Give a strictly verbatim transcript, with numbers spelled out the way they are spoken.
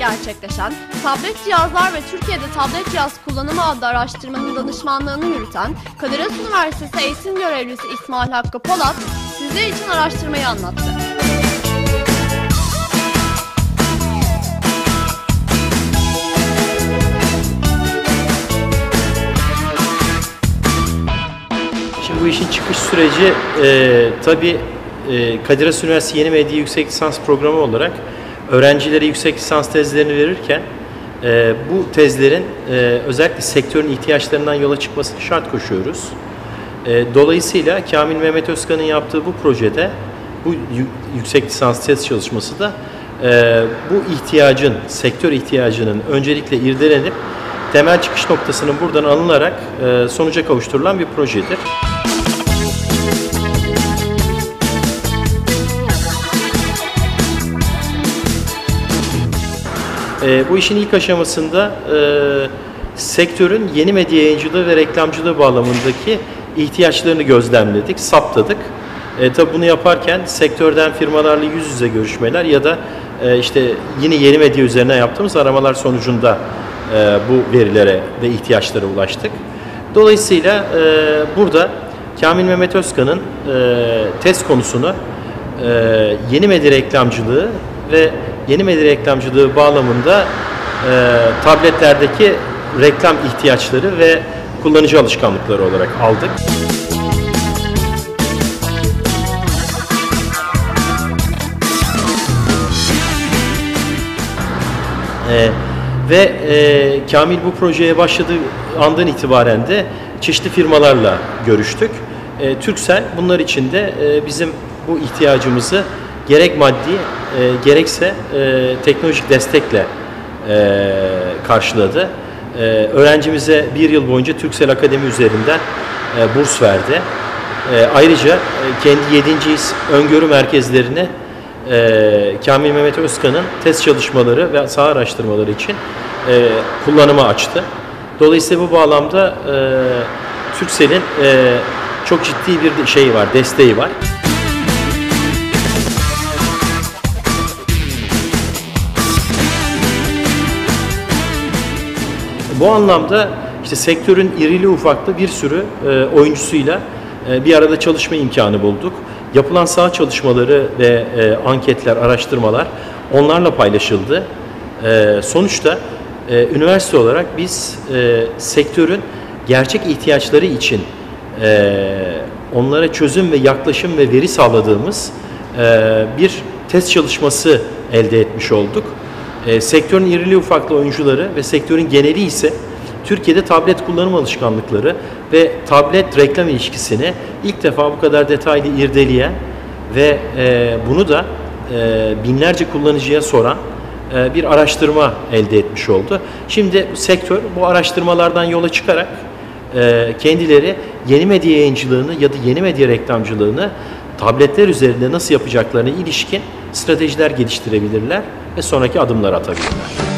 gerçekleşen tablet cihazlar ve Türkiye'de tablet cihaz kullanımı adlı araştırmanın danışmanlığını yürüten Kadir Has Üniversitesi eğitim görevlisi İsmail Hakkı Polat sizler için araştırmayı anlattı. Şimdi bu işin çıkış süreci e, tabii e, Kadir Has Üniversitesi Yeni Medya Yüksek Lisans Programı olarak öğrencilere yüksek lisans tezlerini verirken e, bu tezlerin e, özellikle sektörün ihtiyaçlarından yola çıkmasını şart koşuyoruz. E, dolayısıyla Kamil Mehmet Özkan'ın yaptığı bu projede bu yüksek lisans tez çalışması da e, bu ihtiyacın, sektör ihtiyacının öncelikle irdelenip temel çıkış noktasının buradan alınarak e, sonuca kavuşturulan bir projedir. E, bu işin ilk aşamasında e, sektörün yeni medya yayıncılığı ve reklamcılığı bağlamındaki ihtiyaçlarını gözlemledik, saptadık. E, tabii bunu yaparken sektörden firmalarla yüz yüze görüşmeler ya da e, işte yine yeni medya üzerine yaptığımız aramalar sonucunda e, bu verilere ve ihtiyaçlara ulaştık. Dolayısıyla e, burada Kamil Mehmet Özkan'ın e, tez konusunu e, yeni medya reklamcılığı ve yeni medya reklamcılığı bağlamında e, tabletlerdeki reklam ihtiyaçları ve kullanıcı alışkanlıkları olarak aldık. E, ve e, Kamil bu projeye başladığı andan itibaren de çeşitli firmalarla görüştük. E, Turkcell bunlar için de e, bizim bu ihtiyacımızı gerek maddi e, gerekse e, teknolojik destekle e, karşıladı. E, öğrencimize bir yıl boyunca Turkcell Akademi üzerinden e, burs verdi. E, ayrıca e, kendi yedinci his öngörü merkezlerini e, Kamil Mehmet Özkan'ın test çalışmaları ve saha araştırmaları için e, kullanıma açtı. Dolayısıyla bu bağlamda e, Turkcell'in e, çok ciddi bir şey var, desteği var. Bu anlamda işte sektörün irili ufaklı bir sürü e, oyuncusuyla e, bir arada çalışma imkanı bulduk. Yapılan saha çalışmaları ve e, anketler, araştırmalar onlarla paylaşıldı. E, sonuçta e, üniversite olarak biz e, sektörün gerçek ihtiyaçları için e, onlara çözüm ve yaklaşım ve veri sağladığımız e, bir test çalışması elde etmiş olduk. E, sektörün irili ufaklı oyuncuları ve sektörün geneli ise Türkiye'de tablet kullanım alışkanlıkları ve tablet reklam ilişkisini ilk defa bu kadar detaylı irdeleyen ve e, bunu da e, binlerce kullanıcıya soran e, bir araştırma elde etmiş oldu. Şimdi sektör bu araştırmalardan yola çıkarak e, kendileri yeni medya yayıncılığını ya da yeni medya reklamcılığını tabletler üzerinde nasıl yapacaklarına ilişkin stratejiler geliştirebilirler ve sonraki adımlar atabilirler.